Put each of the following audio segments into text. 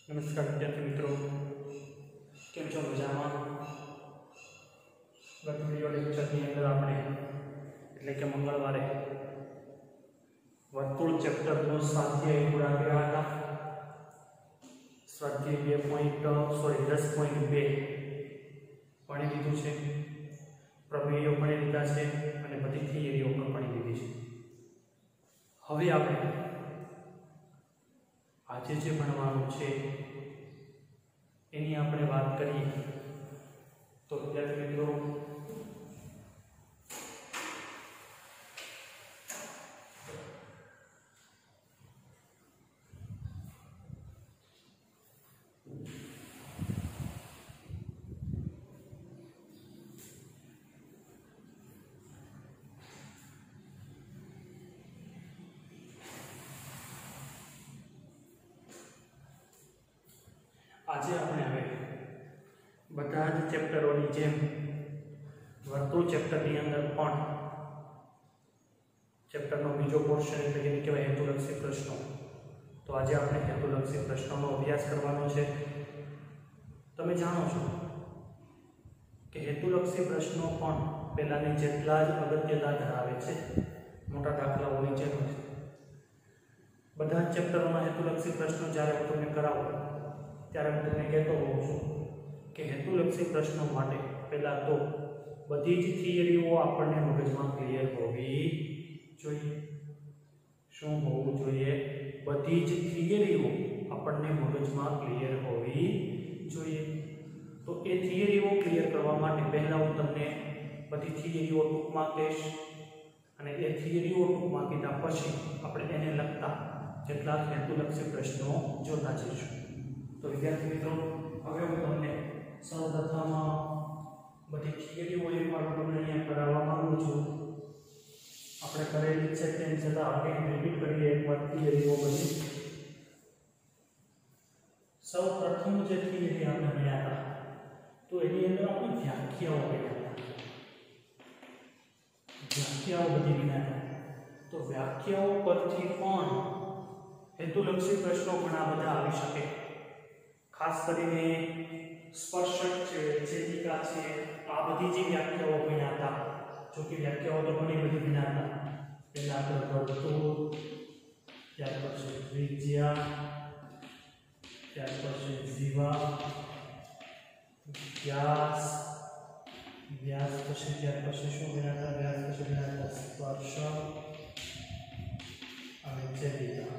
नमस्कार विद्यार्थी मित्रों, केम छो मजामां? गत विडियो लेक्चरनी अंदर आपणे એટલે કે મંગળવારે વર્તુળ ચેપ્ટરનો સ્વાધ્યાય પૂરા કર્યા હતા. સ્વાધ્યાય 10.2 ભણી લીધું છે, પ્રમેયો ભણી લીધા છે અને બધી થિયરીઓ પણ ભણી લીધી છે. હવે આપણે આજે જે ભણવાનું છે એની આપણે વાત કરીએ તો વિદ્યાર્થી મિત્રો આજે આપણે હવે બધા જ ચેપ્ટરોની જેમ વર્તુળ ચેપ્ટરની અંદર પણ ચેપ્ટરનો બીજો પોર્શન એટલે કે કહેવાય હેતુલક્ષી પ્રશ્નો. તો આજે આપણે હેતુલક્ષી પ્રશ્નોનો અભ્યાસ કરવાનો છે. તમે જાણો છો કે હેતુલક્ષી પ્રશ્નો પણ પહેલાની જેટલા જ અગત્યતા ધરાવે છે, મોટા દાખલાઓની જેમ છે. બધા જ ચેપ્ટરોના હેતુલક્ષી પ્રશ્નો જ્યારે હું તમને કરાવું ત્યારે હું તમને કહેતો હોઉં છું કે હેતુલક્ષી પ્રશ્નો માટે પહેલાં તો બધી જ થિયરીઓ આપણને મગજમાં ક્લિયર હોવી જોઈએ. શું હોવું જોઈએ? બધી જ થિયરીઓ આપણને મગજમાં ક્લિયર હોવી જોઈએ. તો એ થિયરીઓ ક્લિયર કરવા માટે પહેલાં હું તમને બધી થિયરીઓ ટૂંકમાં કહીશ અને એ થિયરીઓ ટૂંકમાં કીધા પછી આપણે એને લગતા કેટલાક હેતુલક્ષી પ્રશ્નો જોતા જઈશું. તો વિદ્યાર્થી મિત્રો, હવે હું તમને સૌપ્રથમ બધી થિયરીઓ એકવાર તમને અહીંયા કરાવવા માંગુ છું. આપણે કરેલી છે તેમ છતાં આગળ રિપીટ કરીએ એકવાર થિયરીઓ બધી. સૌપ્રથમ જે થિયરી આપણે ભણ્યા હતા તો એની અંદર આપણે વ્યાખ્યાઓ ભણ્યા હતા. વ્યાખ્યાઓ બધી ભણ્યા હતા. તો વ્યાખ્યાઓ પરથી પણ હેતુલક્ષી પ્રશ્નો ઘણા બધા આવી શકે. ખાસ કરીને સ્પર્શક છે, છેદિકા છે, આ બધી જે વ્યાખ્યાઓ ભણ્યા હતા. જો કે વ્યાખ્યાઓ તો ઘણી બધી ભણ્યા હતા. પહેલા આપણે વર્તુળ, ત્યાર પછી ત્રિજ્યા, ત્યાર પછી જીવા, વ્યાસ, વ્યાસ પછી ત્યાર પછી શું ભણ્યા હતા? વ્યાસ પછી ભણ્યા હતા સ્પર્શક અને છેદિકા.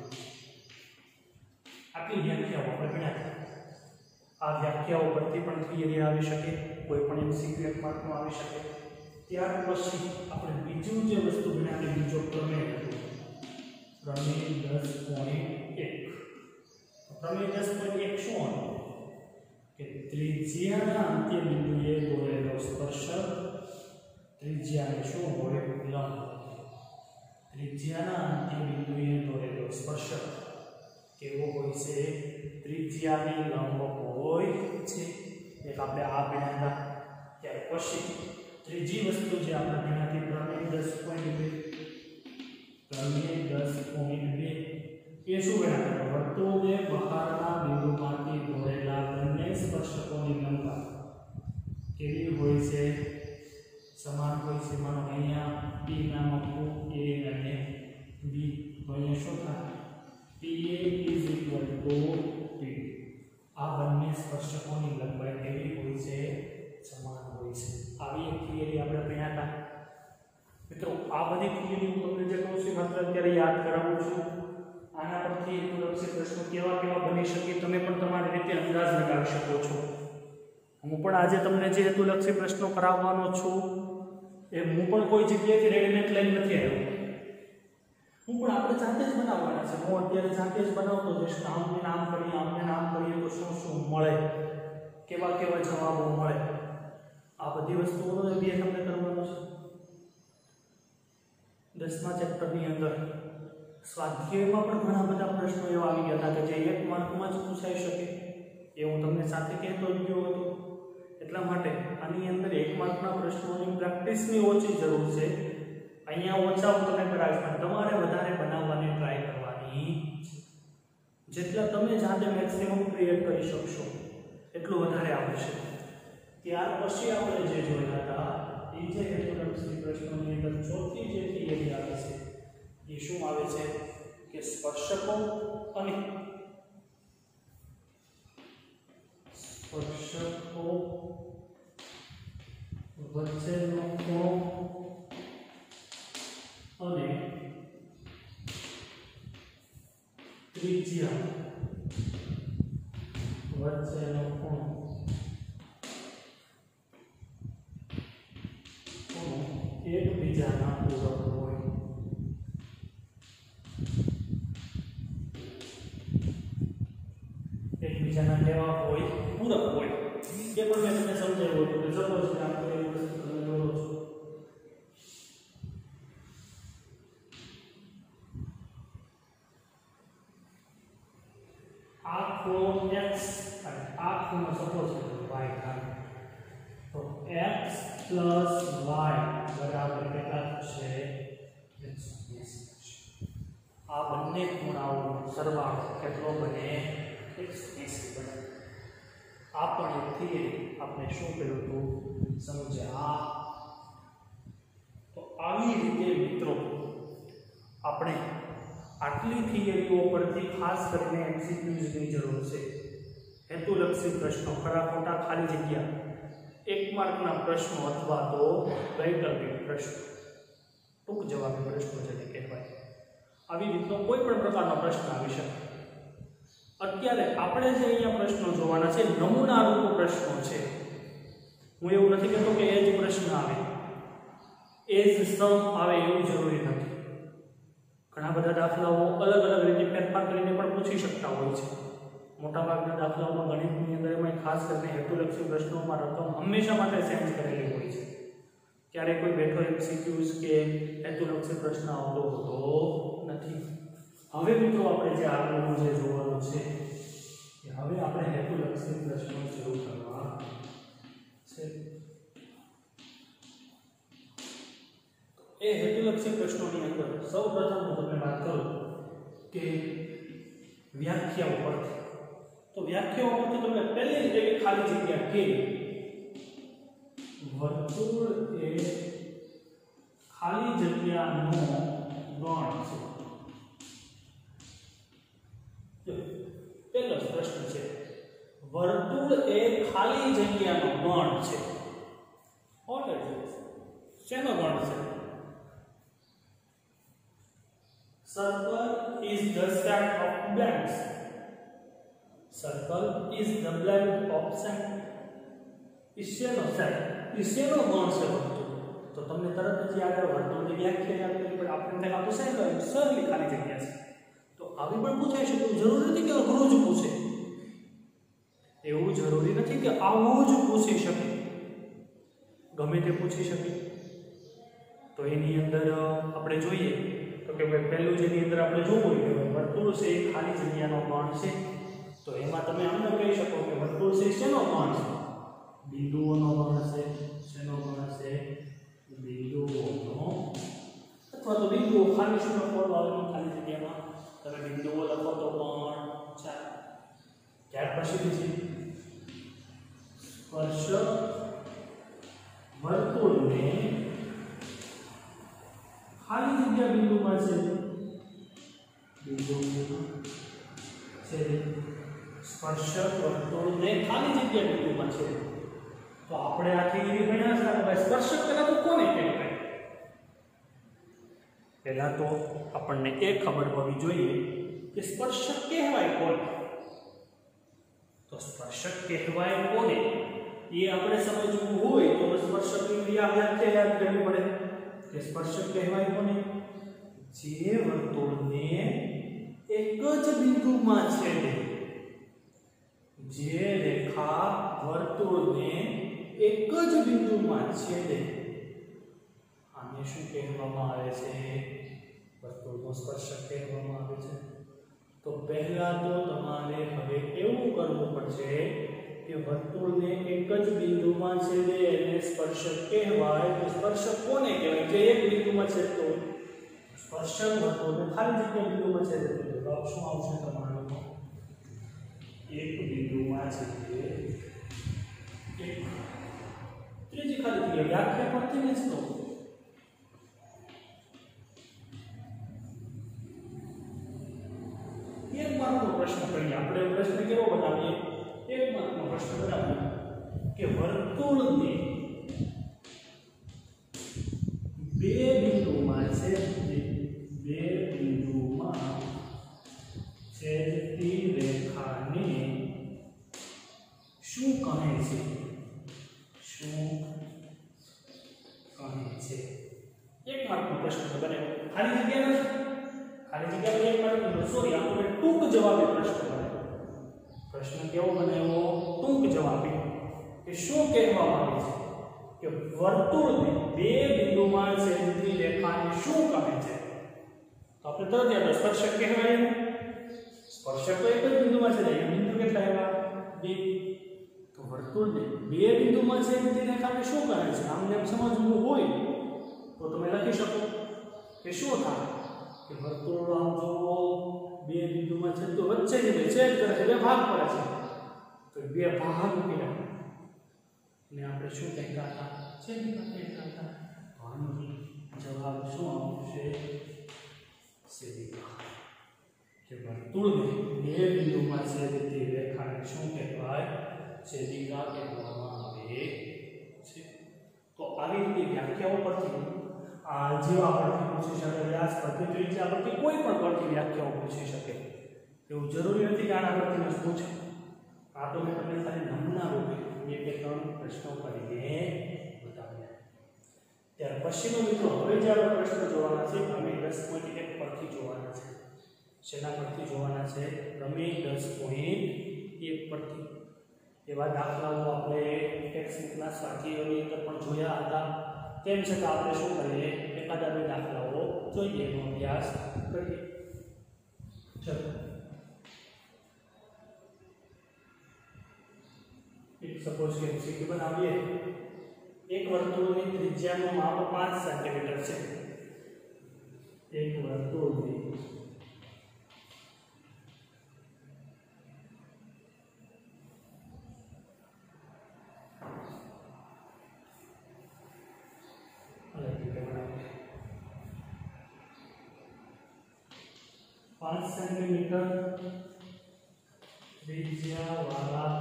આટલી વ્યાખ્યાઓ આપણે ભણ્યા હતા. આ વ્યાખ્યાઓ પરથી પણ થિયરી આવી શકે, કોઈ પણ એમસીક્યુ માર્કમાં આવી શકે. ત્યાર પછી આપણે બીજું જે વસ્તુ ભણ્યા બીજો પ્રમેય હતો, પ્રમેય 10.1. પ્રમેય 10.1 શું હતું? કે ત્રિજ્યાના અંત્ય બિંદુએ દોરેલો સ્પર્શક ત્રિજ્યાને શું હોય? લંબ. ત્રિજ્યાના અંત્ય બિંદુએ દોરેલો સ્પર્શક કેવો હોય છે? ત્રિજ્યાની લંબ હોય છે. એક આપણે આ ભણ્યા હતા. ત્યાર પછી ત્રીજી વસ્તુ જે આપણે ભણ્યા હતી પ્રમેય 10.2. પ્રમેય 10.2 એ શું ભણ્યા હતા? વર્તુળને બહારના બિંદુમાંથી દોરેલા બંને સ્પર્શકોની લંબાઈ કેવી હોય છે? સમાન હોય છે. માનો અહીંયા P નામ આપવું, A અને B. તો અહીંયા શું થાય? PA is equal to P. આ બંને સ્પર્શકોની લંબાઈ કેવી હોય છે? સમાન હોય છે. આવી એક થિયરી આપણે ભણ્યા હતા. મિત્રો, આ બધી થિયરી હું તમને જે કહું છું માત્ર અત્યારે યાદ કરાવું છું. આના પરથી હેતુલક્ષી પ્રશ્નો કેવા કેવા બની શકે તમે પણ તમારી રીતે અંદાજ લગાવી શકો છો. હું પણ આજે તમને જે હેતુલક્ષી પ્રશ્નો કરાવવાનો છું એ હું પણ કોઈ જગ્યાએથી રેડીમેડ લઈને નથી આવ્યો. હું પણ આપણે જાતે જ બનાવવાના છે. હું અત્યારે જાતે જ બનાવતો જઈશ. આમને નામ કરીએ, આમને નામ કરીએ તો શું શું મળે, કેવા કેવા જવાબો મળે, આ બધી વસ્તુઓનો અભ્યાસ તમને કરવાનો છે. 10મા ચેપ્ટરની અંદર સ્વાધ્યાયમાં પણ ઘણા બધા પ્રશ્નો એવા આવી ગયા હતા કે જે 1 માર્કમાં જ પૂછાઈ શકે. એ હું તમને સાથે કહેતો જ ગયો હતો. એટલા માટે આની અંદર 1 માર્કના પ્રશ્નોની પ્રેક્ટિસની ઓછી જરૂર છે. અહીંયા ઓછા હું તમને કરાવીશ પણ તમારે વધારે બનાવવાની ટ્રાય કરવાની જેટલા તમે જાતે મેક્સિમમ ક્રિએટ કરી શકશો એટલું વધારે આવશે. ત્યાર પછી આપણે જે જોયા હતા એ જે હેતુલક્ષી પ્રશ્નોની અંદર ચોથી જે થિયરી આવે છે એ શું આવે છે કે સ્પર્શકો અને સ્પર્શકો વચ્ચેનો ખૂણો અને ત્રિજ્યા વચ્ચેનો ખૂણો એકબીજાના પૂરક હોય. એકબીજાના કેવા હોય? પૂરક હોય. એ પણ મેં તમને સમજાવ્યું હતું કે સપોઝ કે આપણે એક વસ્તુ તમે દોરો છો, આ ખૂણો x અને આ ખૂણો સપોઝ કે y થાય તો x plus y બરાબર કેટલા થશે? 180. આ બંને ખૂણાઓનો સરવાળો કેટલો બને? 180 બને. આ પણ એક થિયરી આપણે શું કર્યું હતું સમજ્યા. તો આવી રીતે મિત્રો આપણે આટલી થિયરીઓ પરથી ખાસ કરીને એમસીક્યુઝની જરૂર છે. હેતુલક્ષી પ્રશ્નો, ખરા ખોટા, ખાલી જગ્યા, 1 માર્કના પ્રશ્નો અથવા તો વૈકલ્પિક પ્રશ્નો, ટૂંક જવાબી પ્રશ્નો જેને કહેવાય. આવી રીતનો કોઈ પણ પ્રકારનો પ્રશ્ન આવી શકે. અત્યારે આપણે જે અહીંયા પ્રશ્નો જોવાના છે નમૂના રૂપ પ્રશ્નો છે. હું એવું નથી કહેતો કે એ જ પ્રશ્ન આવે, એ જ સમ આવે એવું જરૂરી નથી. ઘણા બધા દાખલાઓ અલગ અલગ રીતે ફેરફાર કરીને પણ પૂછી શકતા હોય છે. મોટાભાગના દાખલાઓમાં ગણિતની અંદર એમાં ખાસ કરીને હેતુલક્ષી પ્રશ્નોમાં રકમ હંમેશા માટે ચેન્જ કરેલી હોય છે. ક્યારેય કોઈ બેઠો એમસીક્યુઝ કે હેતુલક્ષી પ્રશ્ન આવતો હોતો નથી. હવે મિત્રો આપણે જે આગળનું જે જોવાનું છે કે હવે આપણે હેતુલક્ષી પ્રશ્નો શરૂ કરવા છે. એ હેતુલક્ષી પ્રશ્નોની અંદર સૌપ્રથમ હું તમને વાત કરું કે વ્યાખ્યાઓ પરથી. તો વ્યાખ્યાઓ પરથી તમને પહેલી જ એક ખાલી જગ્યા કે વર્તુળ એ ખાલી જગ્યાનો ગણ છે. પહેલો પ્રશ્ન છે વર્તુળ એ ખાલી જગ્યાનો ગણ છે. What is this? શેનો ગણ છે? Circle is the set of blanks. Circle is the blank of set. ઈશ્યનો સેટ, ઈશ્યનો ગણ છે વર્તુળ. તો તમને તરત જ યાદ આવે વર્તુળની વ્યાખ્યા યાદ કરી પણ આપણે આ તો સરલી ખાલી જગ્યા છે. તો આવી પણ પૂછાઈ શકે. જરૂરી નથી કે અઘરું જ પૂછે, એવું જરૂરી નથી કે આવું જ પૂછી શકે, ગમે તે પૂછી શકે. તો એની અંદર આપણે જોઈએ તો કે ભાઈ પહેલું જેની અંદર આપણે જોવું કે વર્તુળ છે એ ખાલી જગ્યાનો ગણ છે. તો એમાં તમે આમ કહી શકો કે વર્તુળ છે શેનો ગણ છે? બિંદુઓનો ગણ છે. શેનો ગણ છે? બિંદુઓનો. અથવા તો બિંદુઓ ખાલી શું લખો ખાલી જગ્યામાં તમે બિંદુઓ લખો તો પણ ચાલે. ત્યાર પછી બીજી સ્પર્શક વર્તુળને ખાલી જગ્યા બિંદુમાં છે. સ્પર્શક વર્તુળને ખાલી જગ્યા બિંદુમાં છે. તો આપણે આ થિયરી ભણ્યા હતા કે ભાઈ સ્પર્શક પહેલા તો કોને કહેવાય? પહેલા તો આપણને એ ખબર હોવી જોઈએ કે સ્પર્શક કહેવાય કોને. તો સ્પર્શક કહેવાય કોને એ આપણે સમજવું હોય તો સ્પર્શકની વ્યાખ્યા યાદ કરવી પડે. કે સ્પર્શક કહેવાય કોને? જે વર્તુળને એક જ બિંદુમાં છેદે. જે રેખા વર્તુળને એક જ બિંદુમાં છેદે આને શું કહેવામાં આવે છે? વર્તુળનો સ્પર્શક કહેવામાં આવે છે. તો પહેલા તો તમારે હવે એવું કરવું પડશે કે વર્તુળને એક જ બિંદુમાં છેદે એને સ્પર્શક કહેવાય. તો સ્પર્શક કોને કહેવાય? જે એક બિંદુમાં છેદતો હોય. સ્પર્શક વર્તુળને ખાલી જગ્યા બિંદુમાં છેદે તો શું આવશે તમારો? એક બિંદુમાં છે એક ત્રીજી ખાલી જગ્યા વ્યાખ્યા પરથી જ તો એક માર્કનો પ્રશ્ન કરીએ આપણે. પ્રશ્ન કેવો બનાવીએ? એક માર્કનો પ્રશ્ન બનાવીએ કે વર્તુળને બે બિંદુમાં છેદતી રેખાને શું કહે છે? એક માર્કનો પ્રશ્ન બને. ખાલી જગ્યા નથી. ખાલી જગ્યા એક માર્કનો સોરી આપણે ટૂંક જવાબી પ્રશ્ન બને. પ્રશ્ન કેવો બનાવ્યો? ટૂંક જવાબી. કે શું કહેવા માંગે છે કે વર્તુળને બે બિંદુમાં છેદતી રેખાને શું કહે છે? તો આપણે તરત યાદ સ્પર્શક કહેવાય. સ્પર્શક તો એક જ બિંદુમાં છે. બિંદુ કેટલા આવ્યા? બે. તો વર્તુળને બે બિંદુમાં છેદતી રેખાને શું કહે છે? આમને એમ સમજવું હોય તો તમે લખી શકો કે શું થાય કે વર્તુળ આમ જો બે બિંદુમાં છે તો વચ્ચેની બે છેદ કરે છે, બે ભાગ પડે છે. તો બે ભાગ કર્યા ને આપણે શું કહેતા હતા? છેદિકા કહેતા હતા. તો આનો જવાબ શું આવશે? છેદિકા. કે વર્તુળને બે બિંદુમાં છેદતી રેખાને શું કહેવાય? છેદિકા કહેવામાં આવે છે. તો આવી રીતે વ્યાખ્યાઓ પરથી જેવા પરથી પૂછી શકે, વ્યાસ પરથી, ત્રિજ્યા પરથી, કોઈ પણ પરથી વ્યાખ્યાઓ પૂછી શકે. એવું જરૂરી નથી કે આના પરથી જ પૂછે. આ તો મેં તમને ખાલી નમૂના રૂપે એક કે ત્રણ પ્રશ્નો કરીને બતાવ્યા. ત્યાર પછીનો મિત્રો હવે જે આપણે પ્રશ્ન જોવાના છે અમે 10.1 પરથી જોવાના છે. શેના પરથી જોવાના છે? પ્રમેય 10.1 પરથી. એવા દાખલાઓ આપણે ટેક્સ્ટબુકના સ્વાધ્યાયોની અંદર પણ જોયા હતા. તેમ છતાં આપણે શું કરીએ? એકાદા બે દાખલાઓ જોઈએ, એનો અભ્યાસ કરીએ. ચલો, એક સપોઝ કે MCQ બનાવીએ. એક વર્તુળની ત્રિજ્યાનું માપ 5 સેન્ટીમીટર છે. એક વર્તુળની સેન્ટીમીટર ત્રિજ્યાવાળા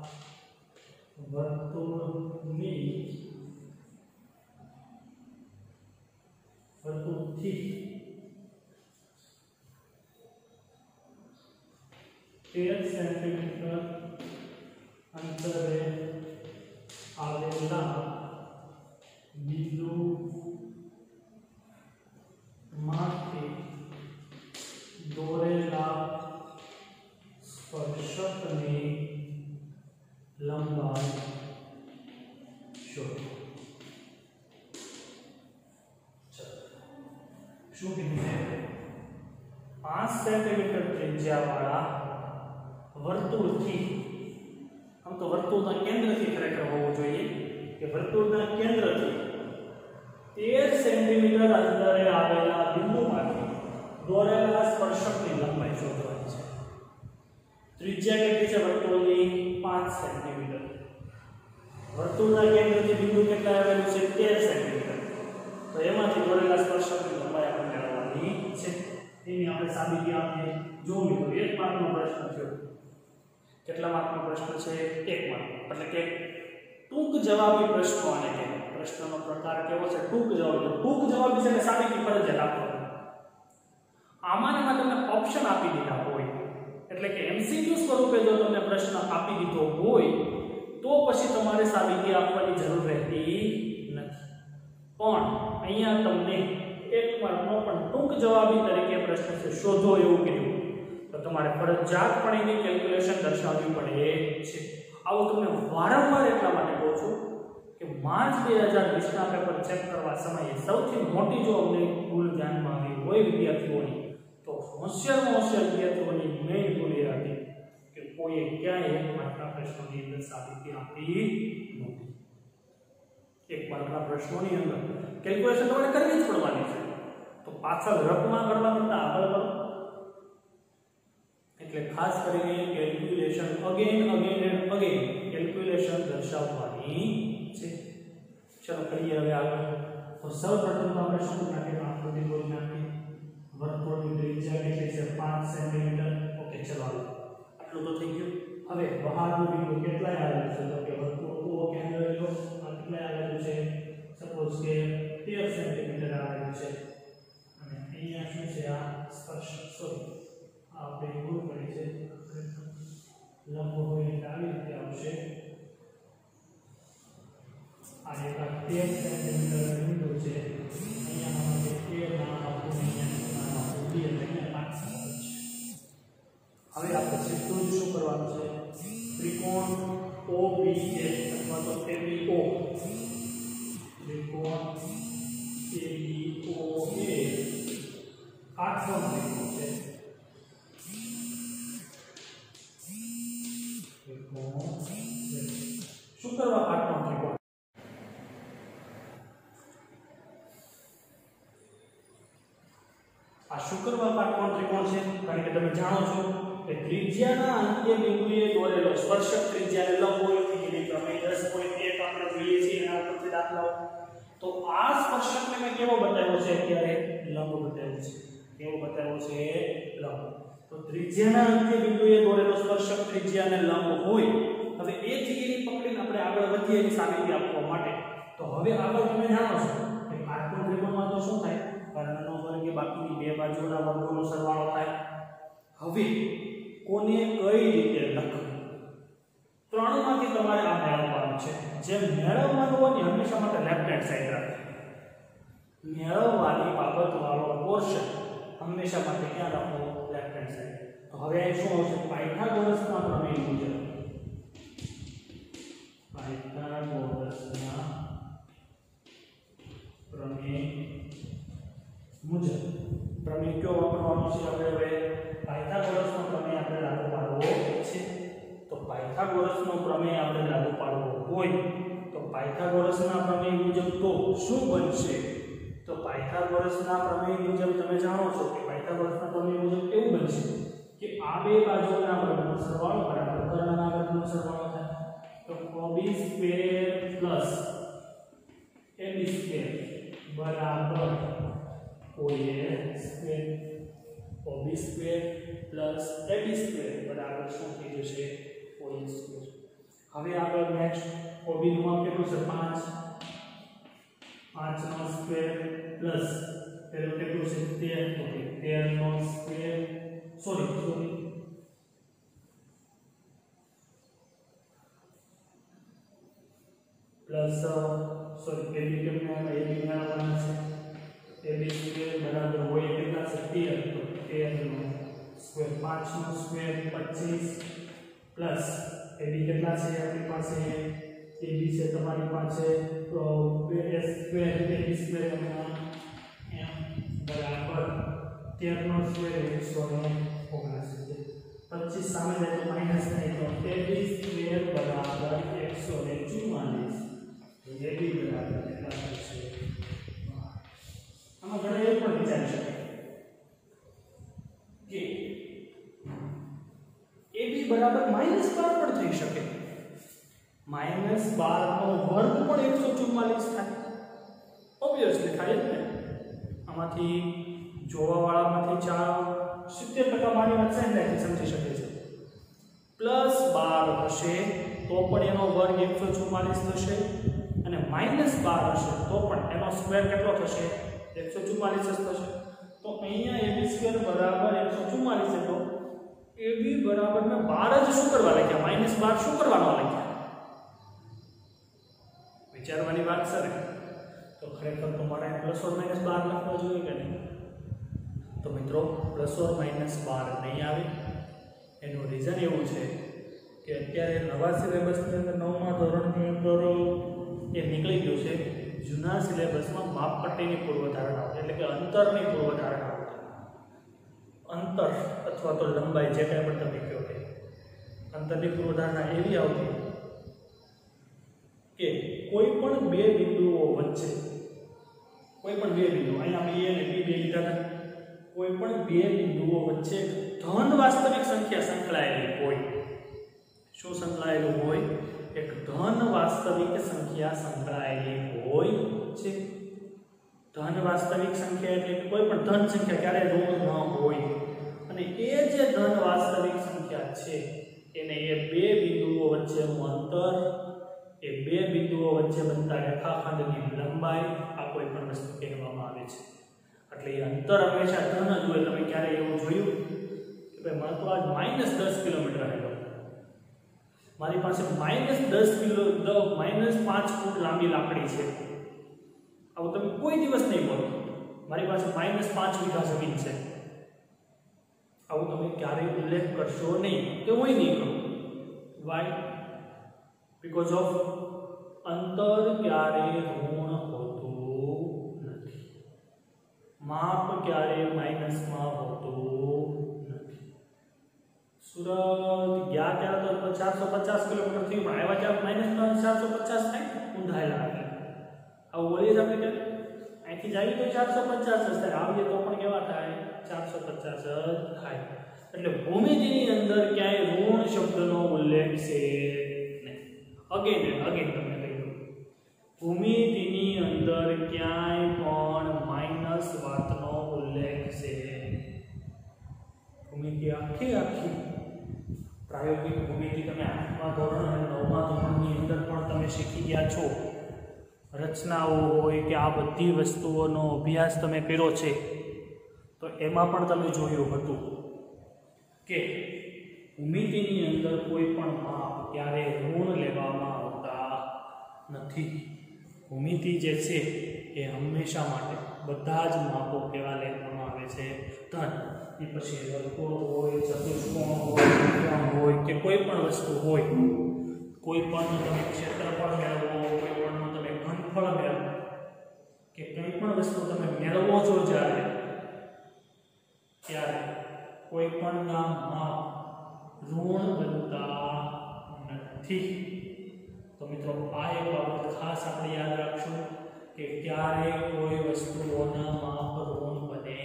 વર્તુળથી 13 સેન્ટીમીટર અંતરે આવેલા બિંદુમાંથી દોરેલા સ્પર્શકની લંબાઈ શોધો. શું કીધું છે? 5 સેન્ટીમીટર ત્રિજ્યાવાળા વર્તુળથી, આમ તો વર્તુળના કેન્દ્રથી ખરેખર હોવું જોઈએ કે વર્તુળના કેન્દ્રથી 13 સેન્ટીમીટર અંતરે આવેલા બિંદુમાંથી દોરેલા સ્પર્શકની લંબાઈ શોધવાની છે. ત્રિજ્યા કેટલી છે વર્તુળની? 5 સેન્ટીમીટર. વર્તુળના કેન્દ્રથી બિંદુ કેટલા આવેલું છે? 13 સેન્ટીમીટર. તો એમાંથી દોરેલા સ્પર્શકની લંબાઈ આપણે મેળવવાની છે. એની આપણે સાબિતી આપીએ. જો મિત્રો 1 માર્કનો પ્રશ્ન થયો. કેટલા માર્કનો પ્રશ્ન છે? 1 માર્ક. એટલે કે ટૂંક જવાબી પ્રશ્નો આને કહેવાય. પ્રશ્નનો પ્રકાર કેવો છે? ટૂંક જવાબી. ટૂંક જવાબી છે એટલે સાબિતી ફરજિયાત આપવાની. આમાંના તમને ઓપ્શન આપી દીધા હોય એટલે કે MCQ સ્વરૂપે જો તમને પ્રશ્ન આપી દીધો હોય તો પછી તમારે સાબિતી આપવાની જરૂર રહેતી નથી. પણ અહીંયા તમને 1 માર્કનો પણ ટૂંક જવાબી તરીકે પ્રશ્ન છે, શોધો એવું કીધું તો તમારે ફરજિયાતપણે એની કેલ્ક્યુલેશન દર્શાવવી પડે છે. આવું તમને વારંવાર એટલા માટે કહું છું કે માર્ચ 2020ના પેપર ચેક કરવા સમયે સૌથી મોટી જો અમને ભૂલ ધ્યાનમાં આવી હોય વિદ્યાર્થીઓની તો હોશિયારમાં હોશિયાર વિદ્યાર્થીઓની મેઇન ભૂલ એ હતી કે કોઈએ ક્યાંય 1 માર્કના પ્રશ્નોની અંદર સાબિતી આપી નહોતી. 1 માર્કના પ્રશ્નોની અંદર કેલ્ક્યુલેશન તમારે કરવી જ પડવાની છે. તો પાછળ રફમાં કરવા કરતા આગળ કરો. એટલે ખાસ કરીને calculation calculation again and again calculation દર્શાવવાની છે। ચલો કરીએ હવે આગળ। તો સૌપ્રથમ તો આપણે શું નાખીએ આકૃતિ દોરી નાખીએ। વર્તુળની ત્રિજ્યા કેટલી છે 5 સેન્ટીમીટર। ઓકે ચલો આટલું તો થઈ ગયું। હવે બહારનું બિંદુ કેટલાય આવેલું છે તો કે વર્તુળ ઓ કેન્દ્ર લો કેટલાય આવેલું છે સપોઝ કે 13 સેન્ટીમીટર આવેલું છે અને અહીંયા શું છે આ સ્પર્શક સોરી આપણે ભૂલ કરી છે લંબ હોય એટલે આવી રીતે આવશે આ એક 13 સેન્ટીમીટર બિંદુ છે અહીંયા આપણે 13 નામ આપવું અહીંયા નામ આપવું b એટલે અહીંયા 5 છે। હવે આપણે સીધું જ શું કરવાનું છે ત્રિકોણ OBA અથવા તો ABO ત્રિકોણ ABOA કાટકોણ ત્રિકોણ છે શું કરવા કાટકોણ ત્રિકોણ આ શું કરવા કાટકોણ ત્રિકોણ છે કારણ કે તમે જાણો છો કે ત્રિજ્યાના અંત્ય બિંદુએ દોરેલો સ્પર્શક ત્રિજ્યાને લંબ હોય થી પ્રમેય 10.1 આપણે જોઈએ છીએ એના ઉપરથી દાખલાઓ તો આ સ્પર્શકને મેં કેવો બતાવ્યો છે અત્યારે લંબ બતાવ્યો છે કેવો બતાવ્યો છે લંબ તો ત્રિજ્યાના અંત્ય બિંદુએ દોરેલો સ્પર્શક ત્રિજ્યાને લંબ હોય હવે એ થિયરી પકડીને આપણે આગળ વધીએ એની સાબિતી આપવા માટે તો હવે આગળ તમે જાણો છો કે કાટકોણ ત્રિકોણમાં તો શું થાય કર્ણનો વર્ગ એ બાકીની બે બાજુના વર્ગોનો સરવાળો થાય હવે કોને કઈ રીતે લખવું ત્રણમાંથી તમારે આ મેળવવાનું છે જે મેળવવાનું હોય હંમેશા માટે લેફ્ટ હેન્ડ સાઈડ રાખો મેળવવાની બાબતવાળો પોર્શન હંમેશા માટે ક્યાં રાખો લેફ્ટ હેન્ડ સાઈડ તો હવે અહીં શું આવશે પાયથાગોરસના પ્રમેય મુજબ પાયથાગોરસના પ્રમેય મુજબ પ્રમેય કયો વાપરવાનો છે આપણે હવે પાયથાગોરસનો પ્રમેય આપણે લાગુ પાડવો છે તો પાયથાગોરસનો પ્રમેય આપણે લાગુ પાડવો હોય તો પાયથાગોરસના પ્રમેય મુજબ તો શું બનશે તો પાયથાગોરસના પ્રમેય મુજબ તમે જાણો છો કે પાયથાગોરસના પ્રમેય મુજબ કેવું બનશે કે આ બે બાજુના વર્ગનો સરવાળો બરાબર કર્ણના વર્ગનો સરવાળો થાય તો AB² + AB² બરાબર OB² પ્લસ AB² બરાબર શું થઈ જશે OA²। હવે આગળ નેક્સ્ટ OB નું માપ કેટલું છે 5 નો સ્ક્વેર પ્લસ પેલું કેટલું છે 13 તો 13 નો સ્ક્વેર સોરી પ્લસ AB કેટલું AB મેળવવાનું છે AB² બરાબર હોય કેટલા છે 13 તો 13 નો સ્ક્વેર 5 નો સ્ક્વેર 25 પ્લસ AB કેટલા છે આપણી પાસે AB છે તમારી પાસે તો A² AB² બરાબર 13 નો સ્ક્વેર 179 છે 25 સામે જાય તો માઈનસ થાય તો AB² બરાબર 144 AB બરાબર કેટલા થશે આમાં ઘણા એ પણ વિચારી શકાય કે AB બરાબર -12 પણ થઈ શકે -12 નો વર્ગ પણ 144 થાય ઓબવિયસલી થાય જ ને આમાંથી જોવાવાળામાંથી 70% મારી વાત સાઈડથી સમજી શકે છે +12 હશે તો પણ એનો વર્ગ 144 થશે અને -12 હશે તો પણ એનો સ્ક્વેર કેટલો થશે 144 જ થશે તો અહીંયા AB² બરાબર 144 છે તો AB બરાબર મેં 12 જ શું કરવા લખ્યા -12 શું કરવાનો લખ્યા વિચારવાની વાત છે ને તો ખરેખર તો મારે +or-12 લખવા જોઈએ કે નહીં તો મિત્રો +or-12 નહીં આવે એનું રીઝન એવું છે કે અત્યારે નવા સિલેબસની અંદર 9મા ધોરણની અંદર એ નીકળી ગયું છે જૂના સિલેબસમાં માપપટ્ટીની પૂર્વધારણાઓ એટલે કે અંતરની પૂર્વધારણાઓ અંતર અથવા તો લંબાઈ જે કંઈ પણ તમે કહો કે અંતરની પૂર્વધારણા એવી આવતી કે કોઈ પણ બે બિંદુઓ વચ્ચે કોઈ પણ બે બિંદુઓ અહીંયા આપણે A અને B બે લીધા હતા કોઈ પણ બે બિંદુઓ વચ્ચે ધન વાસ્તવિક સંખ્યા સંકળાયેલી હોય શું સંકળાયેલું હોય? એક ધન વાસ્તવિક સંખ્યા સંકળાયેલી હોય છે. ધન વાસ્તવિક સંખ્યા એટલે કોઈ પણ ધન સંખ્યા ક્યારે ઋણ ન હોય, અને એ જે ધન વાસ્તવિક સંખ્યા છે એને એ બે બિંદુઓ વચ્ચેનું અંતર, એ બે બિંદુઓ વચ્ચે બનતા રેખાખંડની લંબાઈ આ કોઈ પણ વસ્તુ કહેવામાં આવે છે. એટલે એ અંતર હંમેશા ધન જ હોય. તમે ક્યારે એવું જોયું કે ભાઈ મારે તો આજ -10 કિલોમીટર આવ્યો, મારી પાસે -5 ફૂટ લાંબી લાકડી છે, આવું તમે કોઈ દિવસ નહીં બોલો. મારી પાસે -5 વીઘા જમીન છે, આવું તમે ક્યારેય ઉલ્લેખ કરશો નહીં, કે હું નહીં કરું. વાય? બીકોઝ ઓફ અંતર ક્યારે ઋણ હોતું નથી, માપ ક્યારે માઇનસમાં હોતું નથી. સુરત ગયા ત્યારે તો 450 કિલોમીટર થયું, પણ આવ્યા ત્યારે -450 થાય, ઊંધાયેલા હતા. આવું બોલીએ જ આપણે કે અહીંથી જઈએ તો 450 જ થાય, આવીએ તો પણ કેવા થાય? 450 જ થાય. એટલે ભૂમિતિની અંદર ક્યાંય ઋણ શબ્દનો ઉલ્લેખ છે નહીં. અગેન તમને કહી દઉં, ભૂમિતિની અંદર ક્યાંય પણ માઇનસ વાતનો ઉલ્લેખ છે. ભૂમિતિ આખી પ્રાયોગિક ભૂમિતિ તમે 8મા ધોરણ અને 9મા ધોરણની અંદર પણ તમે શીખી ગયા છો. રચનાઓ હોય કે આ બધી વસ્તુઓનો અભ્યાસ તમે કર્યો છે, તો એમાં પણ તમે જોયું હતું કે ભૂમિતિની અંદર કોઈ પણ માપ ક્યારે ઋણ લેવામાં આવતા નથી. ભૂમિતિ જે છે એ હંમેશા માટે બધા જ માપો કેવા લેવામાં આવે છે? ધન. એ પછી વર્તુળ હોય, ચતુષ્કોણ હોય, ત્રિકોણ હોય કે કોઈ પણ વસ્તુ હોય, કોઈ પણ તમે ક્ષેત્રફળ મેળવો, કોઈ પણ તમે ઘનફળ મેળવો કે કંઈ પણ વસ્તુ તમે મેળવો છો ત્યારે કોઈ પણ ના માપ ઋણ બનતા નથી. તો મિત્રો આ એક બાબત ખાસ આપણે યાદ રાખશું કે ક્યારે કોઈ વસ્તુઓના માપ ઋણ બને.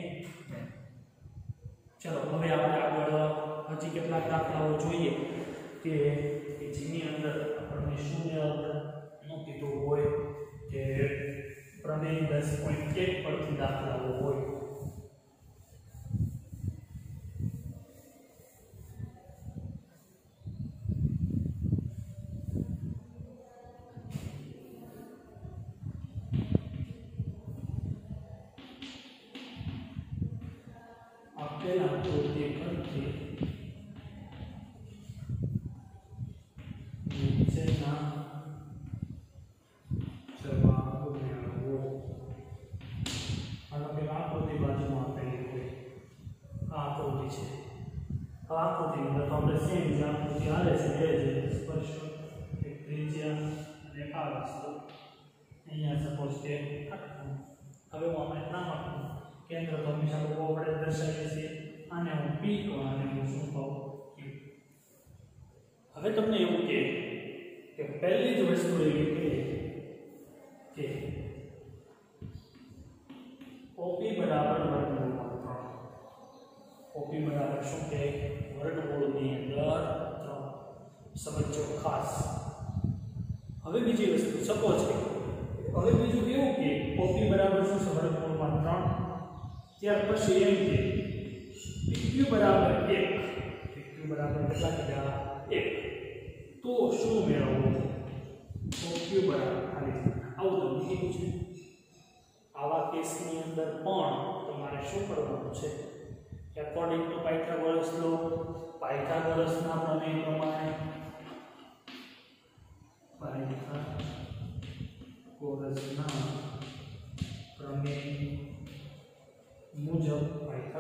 ચલો હવે આપણે આગળ હજી કેટલાક દાખલાઓ જોઈએ કે જેની અંદર આપણને શું કીધું હોય કે પ્રમેય 10.1 પરથી દાખલાઓ હોય. આપેલા આકૃતિ પરથી નીચેના જવાબ મેળવો. આનો કે આકૃતિ બાજુમાં આપેલી હોય, આ આકૃતિ છે. આ આકૃતિની અંદર તો આપણે સેમ જે આકૃતિ આવે છે એ જ સ્પર્શ, એક ત્રિજ્યા અને આ વસ્તુ અહીંયા સપોઝ કે હવે હું આપણે નામ આપું કેન્દ્ર તો હંમેશા લોકો આપણે દર્શાવીએ છીએ, આને હું પી કહું અને હું શું કહું? હવે તમને એવું કે પહેલી જ વસ્તુ એવી કે ઓપી બરાબર વર્ગમૂળમાં 3. ઓપી બરાબર શું કે વર્ગમૂળની અંદર 3. સમજો ખાસ. હવે બીજી વસ્તુ સપોઝ કે હવે બીજું કેવું કે ઓપી બરાબર શું છે? વર્ગમૂળમાં 3. ત્યાર પછી એમ કે PQ બરાબર 1. PQ બરાબર કેટલા કીધા? 1. તો શું મેળવવું? તો Q બરાબર ખાલી આવું તમને કીધું છે. આવા કેસની અંદર પણ તમારે શું કરવાનું છે? એકોર્ડિંગ ટુ પાયથાગોરસ લો, પાયથાગોરસના પ્રમેય પ્રમાણે પાયથાગોરસના પ્રમેય મુજબ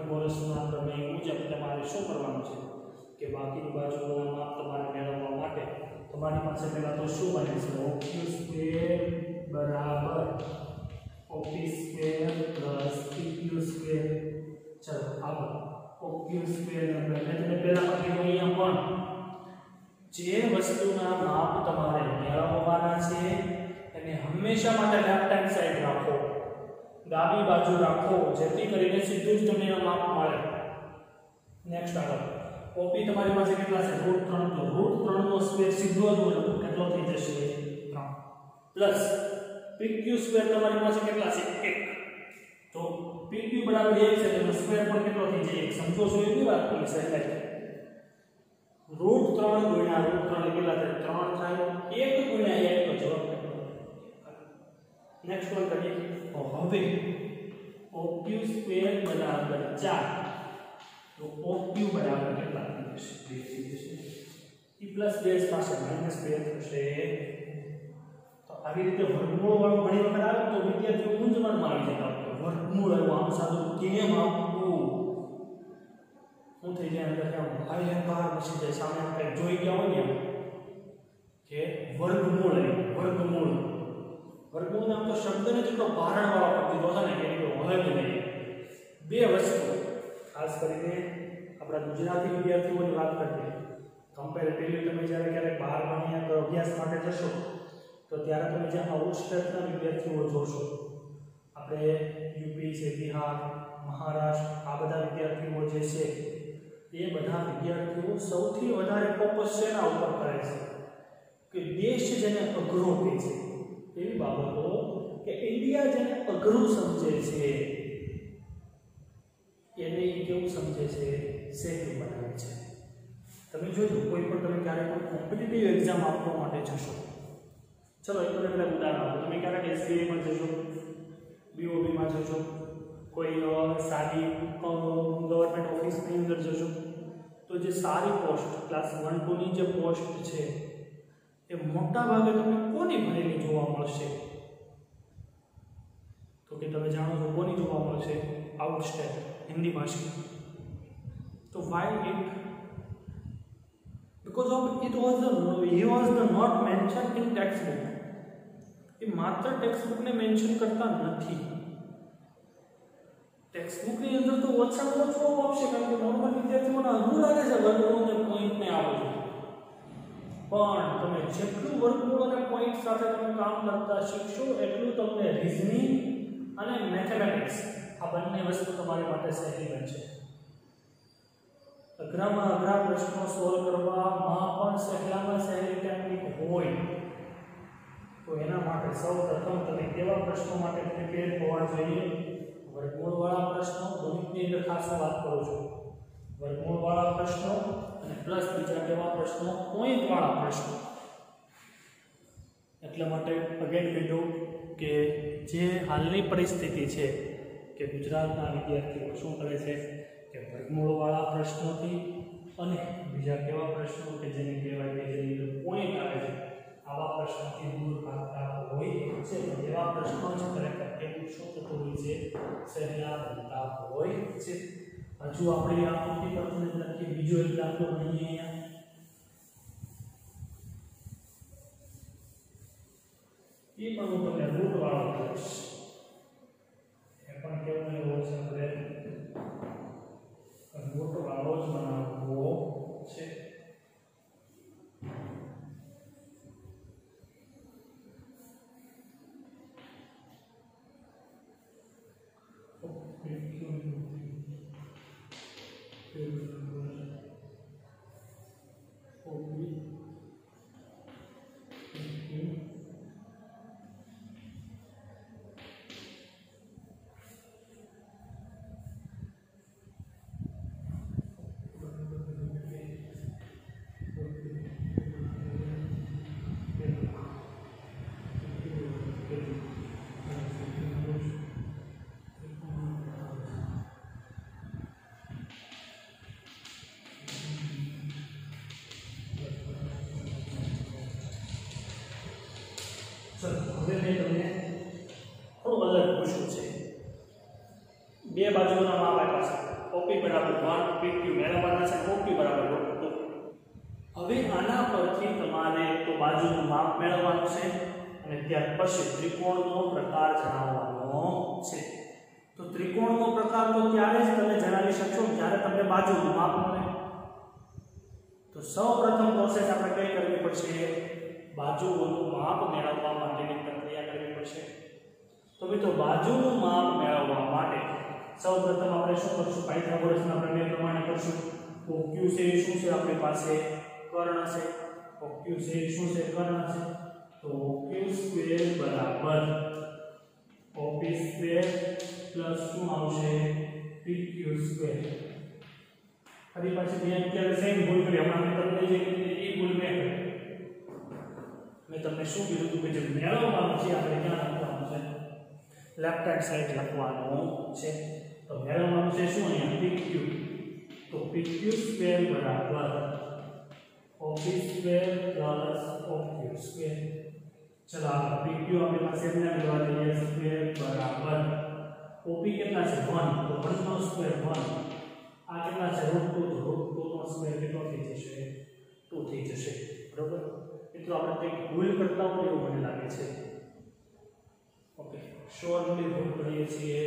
તમારે શું કરવાનું છે કે બાકીની બાજુઓના માપ તમારે મેળવવા માટે તમારી પાસે પહેલા તો શું બને છે? OQ² બરાબર OP² પ્લસ PQ². ચલો આગળ OQ² મેં તમને પહેલા કીધું અહીંયા પણ જે વસ્તુના માપ તમારે મેળવવાના છે એને હંમેશા માટે લેફ્ટ હેન્ડ સાઈડ રાખો, ડાબી બાજુ રાખો, જેથી કરીને સીધું જ તમને માપ મળે. નેક્સ્ટ આગળ ઓપી તમારી પાસે કેટલા છે √3 તો √3 નો સ્ક્વેર સીધો જ હોય તો કેટલો થઈ જશે 3 પ્લસ pq સ્ક્વેર તમારી પાસે કેટલા છે 1 તો pq બરાબર 1 છે તો સ્ક્વેર પણ કેટલો થઈ જાય 1 સમજો છો એની વાત કરી સહેલાઈ √3 ગુણ્યા √3 કેટલા થાય 3 થાય 1 ગુણ્યા 1 તો જવાબ કેટલો નેક્સ્ટ વન કરીએ તો હવે OQ સ્ક્વેર બરાબર 4 તો OQ બરાબર કેટલા થશે 2 થઈ જશે e પ્લસ બેઝ પાસે માઈનસ 2 થશે તો આવી રીતે વર્ગમૂળ વાળું ઘણી વખત આવે તો વિદ્યાર્થીઓ મૂંઝવણમાં આવી જતા હોય વર્ગમૂળ આવ્યું આમ સાદું કેમ આપવું શું થઈ જાય અંદર કેમ ભાઈકાર પછી જાય સામે કંઈક જોઈ ગયા હોય ને કે વર્ગમૂળ આવ્યું વર્ગમૂળ નામ તો શબ્દને જેટલો ભારણ વાળો કરી દીધો છે ને કે એટલો હોય જ નહીં બે વસ્તુ ખાસ કરીને આપણા ગુજરાતી વિદ્યાર્થીઓની વાત કરીએ કમ્પેરેટિવલી તમે જ્યારે ક્યારેક બહાર ભણ્યા અભ્યાસ માટે જશો તો ત્યારે તમે જે આઉટ સ્ટેટના વિદ્યાર્થીઓ જોશો આપણે યુપી છે બિહાર મહારાષ્ટ્ર આ બધા વિદ્યાર્થીઓ જે છે એ બધા વિદ્યાર્થીઓ સૌથી વધારે ફોકસ શેના ઉપર કરે છે કે દેશ જેને અઘરો કહે છે એવી બાબતો કે ઇન્ડિયા જેને અઘરું સમજે છે એને કેવું સમજે છે સહેલું બનાવે છે તમે જોજો કોઈ પણ તમે ક્યારેક કોઈ કોમ્પિટિટિવ એક્ઝામ આપવા માટે જશો ચલો એક ઉદાહરણ આપો તમે ક્યારેક એસબીઆઈ માં જશો બીઓબી માં જશો કોઈ સારી ગવર્મેન્ટ ઓફિસની અંદર જશો તો જે સારી પોસ્ટ ક્લાસ 1 2 ની જે પોસ્ટ છે એ મોટા ભાગે તમને કોની ભરેલી જોવા મળશે તો કે તમે જાણો છો કોની જોવા મળશે આઉટ સ્ટેટ હિન્દી ભાષી તો why it because of it was not mentioned in textbook એ માત્ર ટેક્સ્ટબુક ને મેન્શન કરતા નથી ટેક્સ્ટબુક ની અંદર તો ઓછામાં ઓછું આવશે કારણ કે નોર્મલ વિદ્યાર્થીઓને અઘરું લાગે છે વર્ગમૂળ અને પોઈન્ટ ને આવડે પણ તમે જેટલું વર્ગમૂળ અને પોઈન્ટ સાથે તમે કામ કરતા શીખશો એટલું તમને રીઝનિંગ અને મેથેમેટિક્સ આ બંને વસ્તુ તમારી માટે સહેલી બનશે અઘરામાં અઘરા પ્રશ્નો સોલ્વ કરવામાં પણ સહેલામાં સહેલી ટેકનિક હોય તો એના માટે સૌપ્રથમ તમે કેવા પ્રશ્નો માટે પ્રિપેર હોવા જોઈએ વર્ગમૂળવાળા પ્રશ્નો ગણિતની અંદર ખાસ વાત કરું છું વર્ગમૂળવાળા પ્રશ્નો અને પ્લસ બીજા કેવા પ્રશ્નો પોઈન્ટવાળા પ્રશ્નો એટલા માટે અગેન કીધું કે જે હાલની પરિસ્થિતિ છે કે ગુજરાતના વિદ્યાર્થીઓ શું કરે છે કે વર્ગમૂળવાળા પ્રશ્નોથી અને બીજા કેવા પ્રશ્નો કે જેને કહેવાય કે જેની અંદર પોઈન્ટ આવે છે આવા પ્રશ્નોથી દૂર ભાગતા હોય છે એવા પ્રશ્નો જ ખરેખર કેવું શું થતું હોય છે સહેલા બનતા હોય છે હજુ આપણે આ આકૃતિ પરથી લખી બીજો એક દાખલો ગણીએ અહીંયા એ પણ હું તમને રૂટ વાળો કહીશ એ પણ કેવું એવો છે આપણે રૂટ વાળો જ બનાવવો છે હવે મેં તમને થોડું અલગ પૂછ્યું છે બે બાજુના માપ આપ્યા છે ઓપી બરાબર 1 પીક્યુ મેળવવાના છે ઓપી બરાબર 2 હવે આના પરથી તમારે તો બાજુનું માપ મેળવવાનું છે અને ત્યાર પછી ત્રિકોણનો પ્રકાર જણાવવાનો છે તો ત્રિકોણનો પ્રકાર તો ત્યારે જ તમે જણાવી શકશો જ્યારે તમને બાજુનું માપ મળે તો સૌપ્રથમ પ્રોસેસ આપણે કઈ કરવી પડશે બાજુઓનું માપ મેળવવા માટેની પ્રક્રિયા કરવી પડશે તો મિત્રો બાજુનું માપ મેળવવા માટે સૌપ્રથમ આપણે શું કરશું પાયથાગોરસના પ્રમેય પ્રમાણે કરશું OQ છે એ શું છે આપણી પાસે કર્ણ છે OQ છે એ શું છે કર્ણ છે તો OQ સ્ક્વેર બરાબર OP સ્ક્વેર પ્લસ શું આવશે PQ સ્ક્વેર ફરી પાછી બે અત્યારે સેમ ભૂલ કરી હમણાં મેં તમને જે કીધું એ ભૂલ મેં કરી મેં તમને શું કીધું હતું કે જે મેળવવાનું છે આપણે ક્યાં લખવાનું છે લેફ્ટ હેન્ડ સાઈડ લખવાનું છે તો મેળવવાનું છે શું અહીંયા PQ તો PQ સ્ક્વેર બરાબર OP square plus OQ square ચલો આ PQ આપણી પાસે એમના લેવા દઈએ સ્ક્વેર બરાબર OP કેટલા છે 1 તો 1 નો સ્ક્વેર 1 આ કેટલા છે √2 તો √2 નો સ્ક્વેર કેટલો થઈ જશે 2 થઈ જશે બરોબર મિત્રો આપણે કંઈક ભૂલ કરતા હોય એવું મને લાગે છે ઓકે શ્યોરલી ભૂલ કરીએ છીએ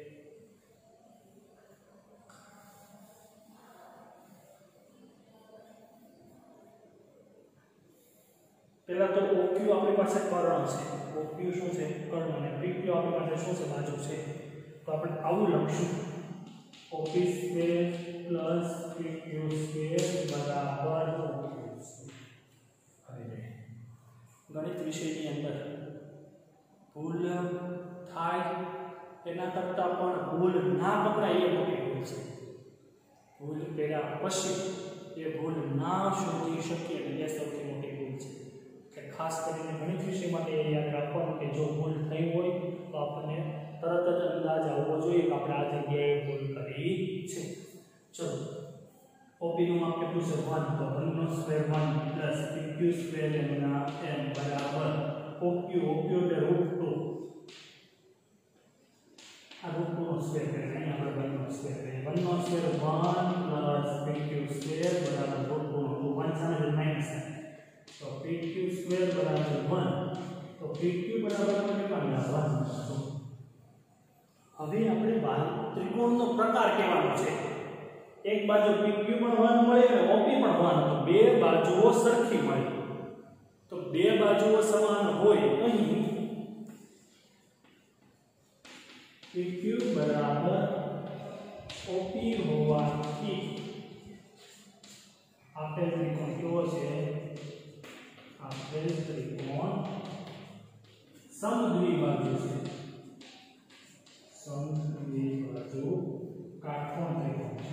પહેલા તો OQ આપણી પાસે કર્ણ છે OQ શું છે કર્ણ અને PQ આપણી પાસે શું છે બાજુ છે તો આપણે આવું લખશું OP square plus PQ square બરાબર OQ સ્ક્વેર ગણિત વિષયની અંદર ભૂલ થાય એના કરતાં પણ ભૂલ ના પકડાય એ મોટી ભૂલ છે ભૂલ કર્યા પછી એ ભૂલ ના શોધી શકીએ એ સૌથી મોટી ભૂલ છે કે ખાસ કરીને ગણિત વિષય માટે એ યાદ રાખવાનું કે જો ભૂલ થઈ હોય તો આપણને તરત જ અંદાજ આવવો જોઈએ કે આપણે આ જગ્યાએ ભૂલ કરી છે ચલો OP નું માપ કેટલું છે 1 તો 1 નો સ્ક્વેર 1 પ્લસ PQ સ્ક્વેર એના n બરાબર OQ એટલે √2 આ √2 નો સ્ક્વેર કરે અહીંયા આપણે 1 નો સ્ક્વેર કરીએ 1 નો સ્ક્વેર 1 પ્લસ PQ સ્ક્વેર બરાબર √2 નો 1 સામે માઈનસ તો PQ સ્ક્વેર બરાબર 1 તો PQ બરાબર કેટલા મળ્યા 1 હવે આપણે ત્રિકોણનો પ્રકાર કહેવાનો છે એક બાજુ PQ પણ 1 મળે અને OP પણ 1 તો બે બાજુઓ સરખી મળે તો બે બાજુઓ સમાન હોય અહીં PQ બરાબર OP હોવાથી આપેલ ત્રિકોણ કેવો છે આપેલ ત્રિકોણ સમદ્વિબાજુ છે સમદ્વિબાજુ કાટકોણ ત્રિકોણ છે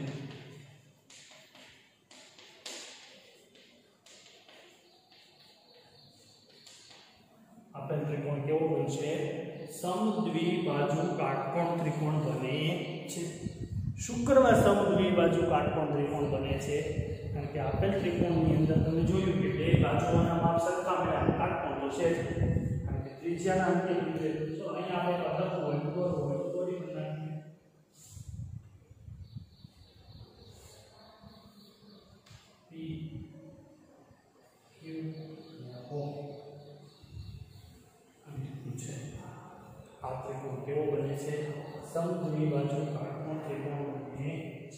આપેલ ત્રિકોણ કેવો બનશે સમદ્વિબાજુ કાટકોણ ત્રિકોણ બને છે શું કરવા સમદ્વિબાજુ કાટકોણ ત્રિકોણ બને છે કારણ કે આપેલ ત્રિકોણની અંદર તમે જોયું કે બે બાજુઓના માપ સરખા મળ્યા કાટકોણ તો છે કારણ કે ત્રિજ્યાના અંતે લીધે તો અહીંયા આપણે અડક હોય ગોળ હોય તો દોરી બનાવીએ P Q O આ ત્રિકોણ કેવો બને છે સમદ્વિબાજુ કાટકોણ ત્રિકોણ બને છે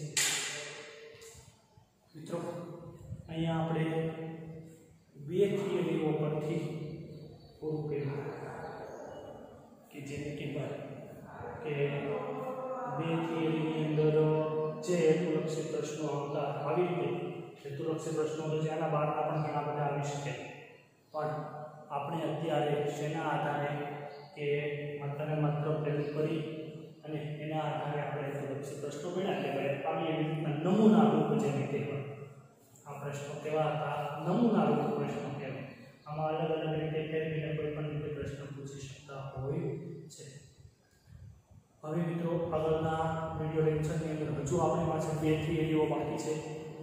મિત્રો અહીંયા આપણે બે થિયરીઓ પરથી પૂરું કર્યું કે જેને કહેવાય કે બે થિયરીની અંદર જે હેતુલક્ષી પ્રશ્નો આવતા આવી રીતે હેતુલક્ષી પ્રશ્નો તો જેના બહારના પણ ઘણા બધા આવી શકે પણ આપણે અત્યારે શેના આધારે કે માત્ર પ્રયોગ કરી અને એના આધારે આપણે હેતુલક્ષી પ્રશ્નો ભણ્યા કે આવી એવી રીતના નમૂના રૂપ જેને કહેવાય આ પ્રશ્નો કેવા હતા નમૂના રૂપ પ્રશ્નો કહેવાય આમાં અલગ અલગ રીતે ફેરવીને કોઈ પણ રીતે પ્રશ્ન પૂછી શકતા હોય છે હવે મિત્રો આગળના વિડિયો લેક્ચરની અંદર હજુ આપણી પાસે બે થિયરીઓ બાકી છે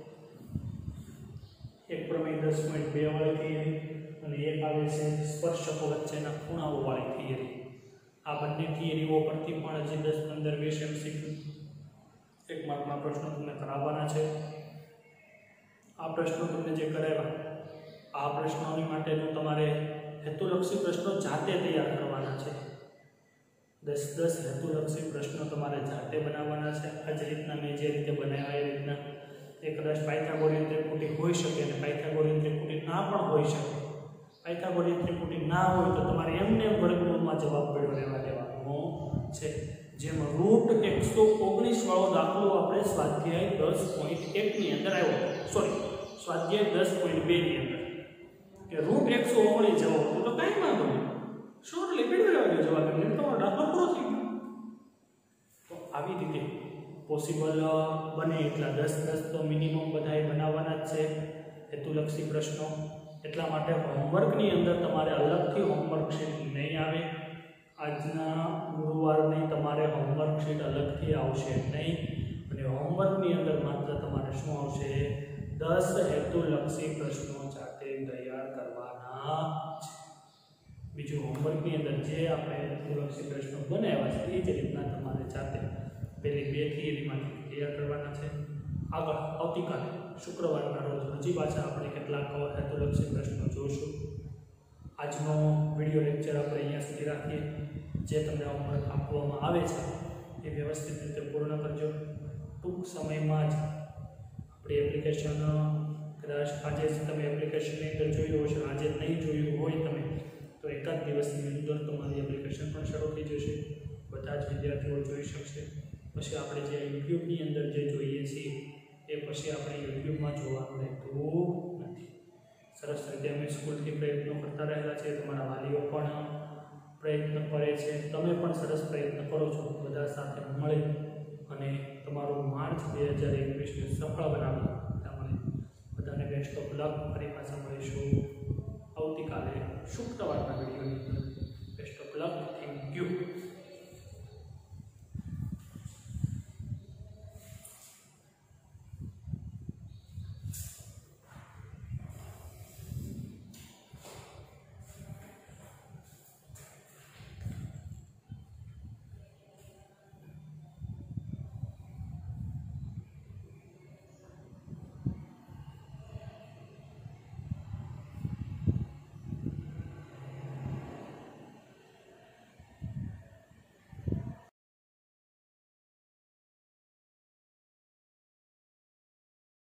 એક પ્રમેય 10.2 વાળી થિયરી અને એક આવે છે સ્પર્શકો વચ્ચેના ખૂણાઓ વાળી થિયરી આ બંને થિયરીઓ પરથી પણ હજી 10 15 20 MCQ એક માર્કના પ્રશ્નો તમને કરાવવાના છે આ પ્રશ્નો તમને જે કરાવ્યા આ પ્રશ્નોની માટેનું તમારે હેતુલક્ષી પ્રશ્નો જાતે તૈયાર કરવાના છે 10 હેતુલક્ષી પ્રશ્નો તમારે જાતે બનાવવાના છે આ જ રીતના મેં જે રીતે બનાવ્યા એ રીતના એક કદાચ પાયથાગોરિયન ત્રિપુટી હોઈ શકે અને પાયથાગોરિયન ત્રિપુટી ના પણ હોઈ શકે પાયથાગોરિયન ત્રિપુટી ના હોય તો તમારે એમને વર્ગમૂળમાં જવાબ પડ્યો રહેવા દેવાનો છે જેમાં રૂટ 119 વાળો દાખલો આપણે સ્વાધ્યાય 10.1 ની અંદર આવ્યો, સોરી સ્વાધ્યાય 10.2 ની અંદર કે રૂટ 119 જવો તો કાંઈ વાંધો નહીં, શોર્ટલી મેળવી જવાબ એટલે તમારો દાખલો પૂરો થઈ ગયો. તો આવી રીતે પોસિબલ બને એટલા 10 તો મિનિમમ બધાએ બનાવવાના જ છે હેતુલક્ષી પ્રશ્નો. એટલા માટે હોમવર્કની અંદર તમારે અલગથી હોમવર્ક શીટ નહીં આવે. આજના ગુરુવારની તમારે હોમવર્ક શીટ અલગથી આવશે નહીં, અને હોમવર્કની અંદર માત્ર તમારે શું આવશે, 10 હેતુલક્ષી પ્રશ્નો જાતે તૈયાર કરવાના છે. બીજું હોમવર્કની અંદર જે આપણે હેતુલક્ષી પ્રશ્નો બનાવ્યા છે એ જ રીતના તમારે જાતે પહેલી 2 થિયરીમાંથી તૈયાર કરવાના છે. આગળ આવતીકાલે શુક્રવારના રોજ હજી પાછા આપણે કેટલાક હેતુલક્ષી પ્રશ્નો જોઈશું. આજનો વિડીયો લેક્ચર આપણે અહીંયા સુધી રાખીએ. જે તમને હોમવર્ક આપવામાં આવે છે એ વ્યવસ્થિત રીતે પૂર્ણ કરજો. ટૂંક સમયમાં જ આપણી એપ્લિકેશન, કદાચ આજે જ તમે એપ્લિકેશનની અંદર જોયું હશે, આજે નહીં જોયું હોય તમે તો એકાદ દિવસની અંદર તમારી એપ્લિકેશન પણ શરૂ થઈ જશે. બધા જ વિદ્યાર્થીઓ જોઈ શકશે. પછી આપણે જે યુટ્યુબની અંદર જે જોઈએ છીએ એ પછી આપણે યુટ્યુબમાં જોવાનું રહેતું નથી. સરસ રીતે અમે સ્કૂલથી પ્રયત્નો કરતા રહેલા છે, તમારા વાલીઓ પણ પ્રયત્ન કરે છે, તમે પણ સરસ પ્રયત્ન કરો છો. બધા સાથે મળી અને તમારું માર્ચ 2021ને સફળ બનાવવા તમારે બધાને બેસ્ટ ઓફ લક. ફરી પાછા મળીશું આવતીકાલે શુક્રવારના વિડીયોની અંદર. Best of luck. Thank you.